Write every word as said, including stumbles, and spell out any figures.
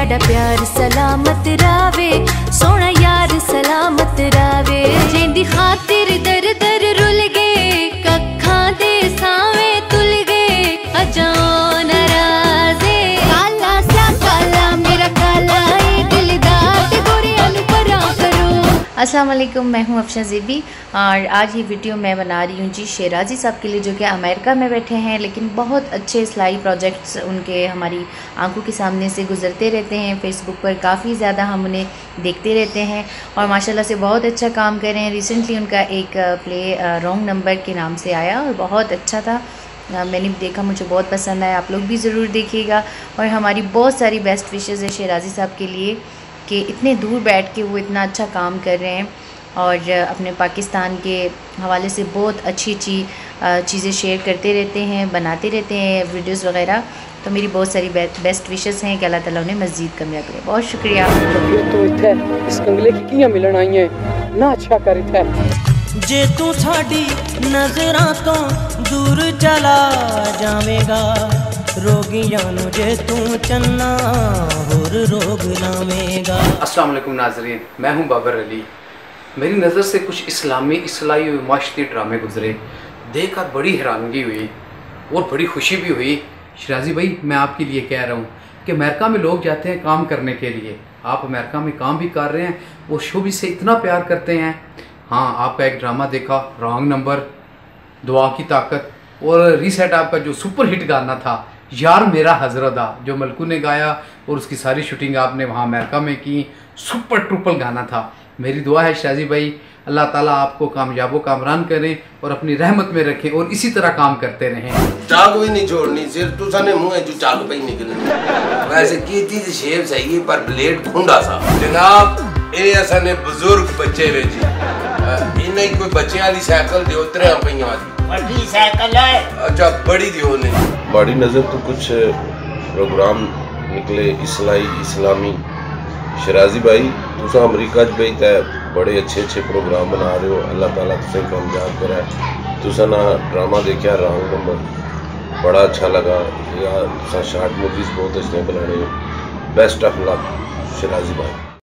साडा प्यार सलामत रावे, सोना यार सलामत रावे। जेंदी खातिर दर दर रुल गए, कखा दे सावे तुल गए, अजाओ नाराज़े। काला सा काला मेरा काला ए दिलदार ते गोरे अनुपरा करो। अस्सलाम वालेकुम, मैं हूँ अफशा ज़ेबी और आज ये वीडियो मैं बना रही हूँ जी शेराजी साहब के लिए, जो कि अमेरिका में बैठे हैं, लेकिन बहुत अच्छे सिलाई प्रोजेक्ट्स उनके हमारी आंखों के सामने से गुजरते रहते हैं। फेसबुक पर काफ़ी ज़्यादा हम उन्हें देखते रहते हैं और माशाल्लाह से बहुत अच्छा काम कर रहे हैं। रिसेंटली उनका एक प्ले रॉन्ग नंबर के नाम से आया और बहुत अच्छा था, मैंने देखा, मुझे बहुत पसंद आया। आप लोग भी ज़रूर देखिएगा और हमारी बहुत सारी बेस्ट विशेज़ है शेराजी साहब के लिए कि इतने दूर बैठ के वो इतना अच्छा काम कर रहे हैं और अपने पाकिस्तान के हवाले से बहुत अच्छी अच्छी चीज़ें शेयर करते रहते हैं, बनाते रहते हैं वीडियोस वगैरह। तो मेरी बहुत सारी बेस्ट विशेज़ हैं कि अल्लाह ताला उन्हें मज़ीद कामयाब करे। बहुत शुक्रिया। तो इत्थे इस कंगले की कियां मिलन आई है ना, अच्छा कर इत्थे। जे तू साडी नजरां तो दूर चला जावेगा, रोगियां नु जे तू चन्ना होर रोग लावेगा। अस्सलाम वालेकुम नाज़रीन, मैं हूं बाबर अली। मेरी नज़र से कुछ इस्लामी इस्लाही हुए माशती ड्रामे गुजरे, देखकर बड़ी हैरानगी हुई और बड़ी खुशी भी हुई। शेराजी भाई, मैं आपके लिए कह रहा हूँ कि अमेरिका में लोग जाते हैं काम करने के लिए, आप अमेरिका में काम भी कर रहे हैं, वो शोबी से इतना प्यार करते हैं। हाँ, आपका एक ड्रामा देखा रॉन्ग नंबर, दुआ की ताकत, और रीसेट आपका जो सुपर हिट गाना था यार मेरा हजरदा, जो मलकू ने गाया और उसकी सारी शूटिंग आपने वहाँ अमेरिका में की, सुपर ट्रुपल गाना था। मेरी दुआ है शेराजी भाई, अल्लाह ताला आपको कामयाबो कामरान करें और अपनी रहमत में रखें और इसी तरह काम करते रहें। चाक भी नहीं छोड़नी, सिर्फ तू सने मुंह है जो चाक पे ही निकले। वैसे की चीज शेप सही है पर ब्लेड खुंडा सा। जनाब ये असने बुजुर्ग बच्चे वे जी, इन्हें कोई बच्चे वाली साइकिल दियो, तरह पहिया वाली बड़ी साइकिल है। अच्छा बड़ी दियो ने। बड़ी नजर तो कुछ प्रोग्राम निकले इस्लाई इस्लामी। शेराजी भाई तुसा अमरीका च बेहता है, बड़े अच्छे अच्छे प्रोग्राम बना रहे हो, अल्लाह ताला तुसें कामयाब करे। तुसा ना ड्रामा देखा रॉन्ग नंबर, बड़ा अच्छा लगा, या तुसा शॉर्ट मूवीज बहुत अच्छे बना रहे हो। बेस्ट ऑफ लक शेराजी भाई।